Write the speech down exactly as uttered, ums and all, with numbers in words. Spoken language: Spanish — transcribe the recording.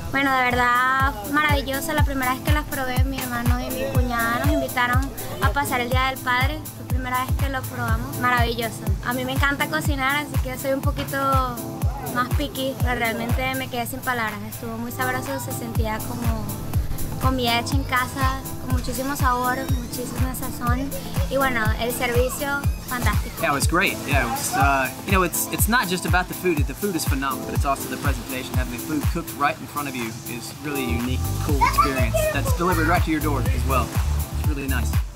Bueno, de verdad maravilloso. La primera vez que las probé, mi hermano y mi cuñada nos invitaron a pasar el Día del Padre. Fue la primera vez que lo probamos. Maravilloso. A mí me encanta cocinar, así que soy un poquito más picky, pero realmente me quedé sin palabras. Estuvo muy sabroso, se sentía como comida hecha en casa, con muchísimo sabor, muchísima sazón. Y bueno, el servicio, fantástico. Yeah, it was great. Yeah, it was, uh, you know, it's it's not just about the food. The food is phenomenal, but it's also the presentation. Having the food cooked right in front of you is really a unique, cool experience that's delivered right to your door as well. It's really nice.